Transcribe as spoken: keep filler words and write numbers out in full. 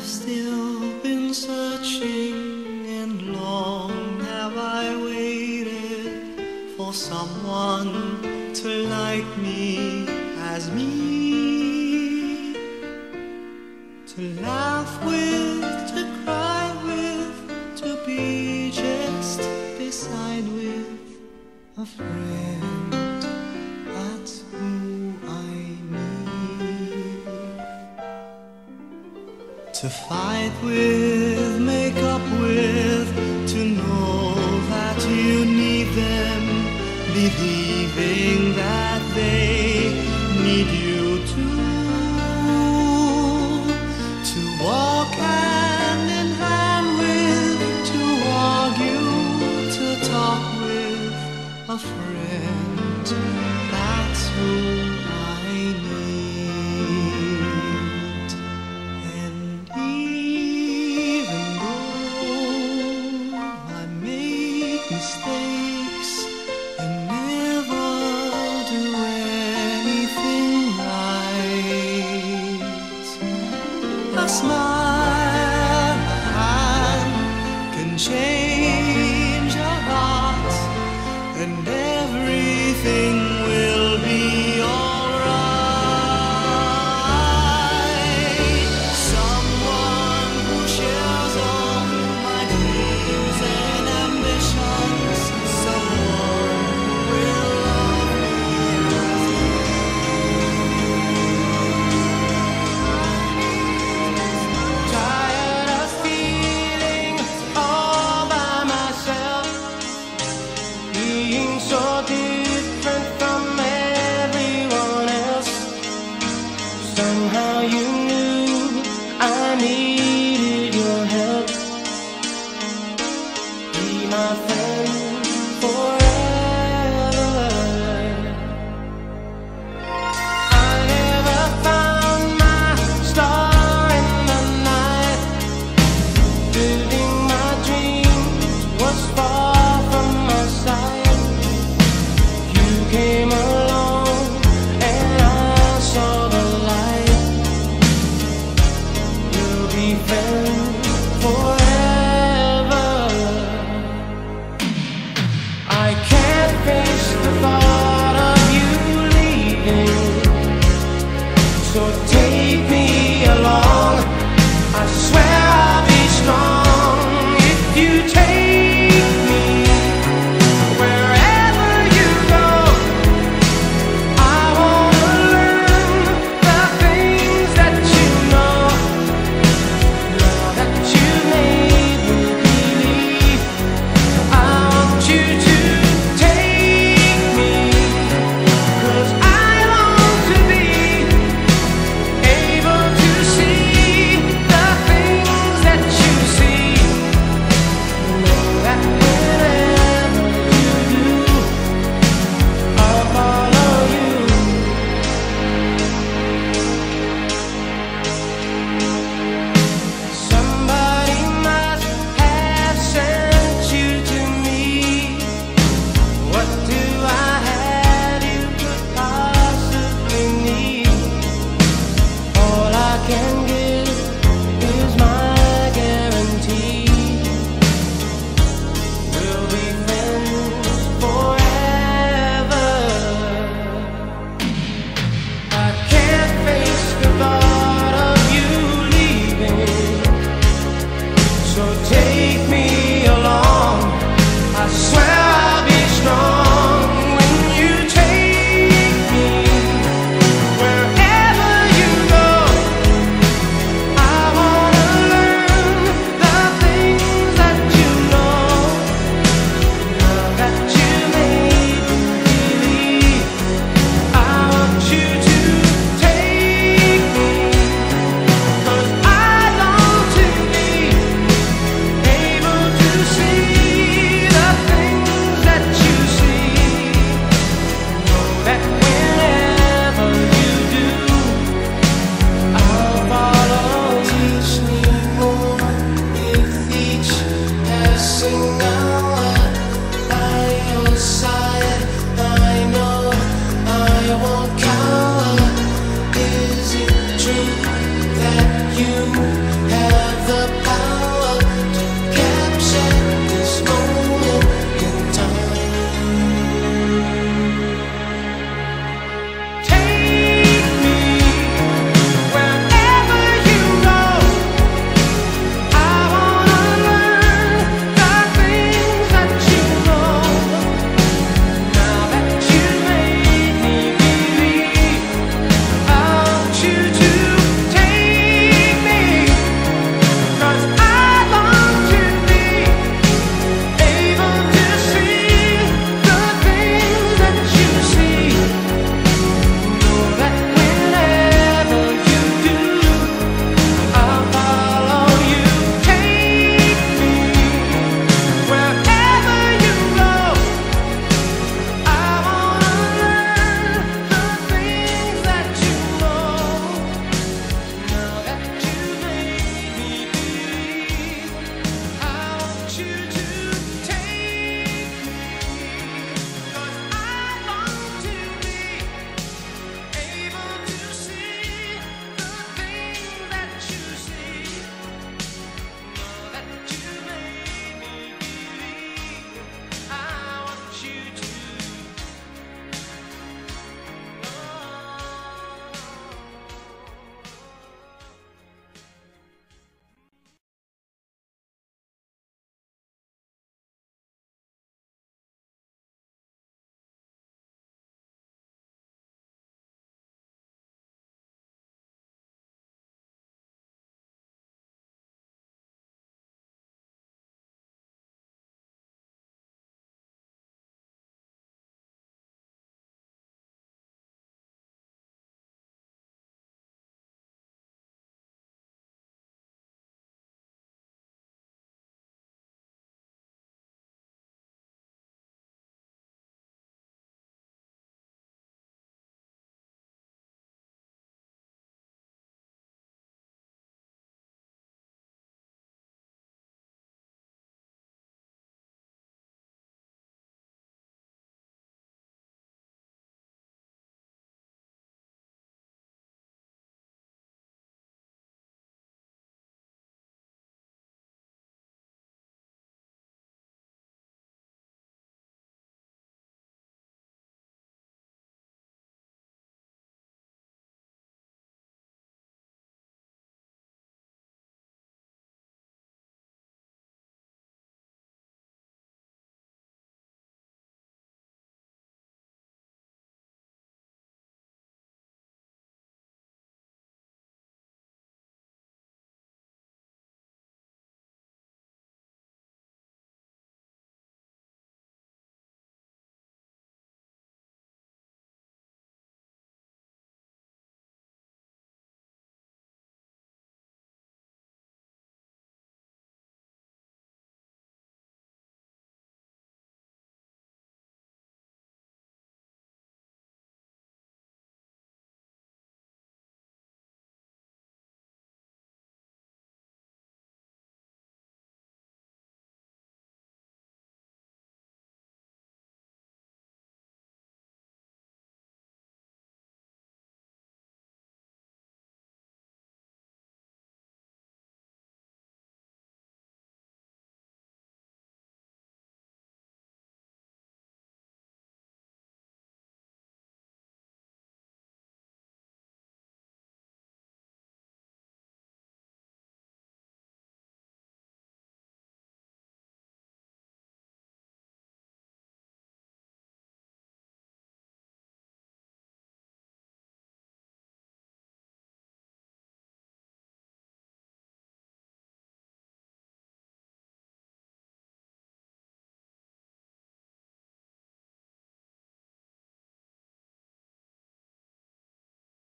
still been searching, and long have I waited for someone to like me as me, to laugh with, to cry with, to be just beside with a friend. That's who I need. To fight with, make up with, to know that you need them, believing that they need you too. To walk hand in hand with, to argue, to talk with a friend. That's who I need. And even though I make mistakes and never do anything right, a smile, a hand can change a heart, and everything will be alright. Someone who shares all my dreams and ambitions, someone who will love me as Tired of feeling all by myself, being so different from everyone else. Somehow you knew I needed your help. Be my friend forever. I never found my star in the night. Living my dreams was far from my sight. You came along and I saw the light. We'll be friends forever. I can't face the thought of you leaving, so take me along. I swear I'll be strong if you take me wherever you go. I wanna learn the things that you know. Now that you made me believe, I want you to take me, 'cause I long to be able to see the things that you see. Know that wherever you do, I'll follow you. Somebody must have sent you to me. What do I have you could possibly need? All I can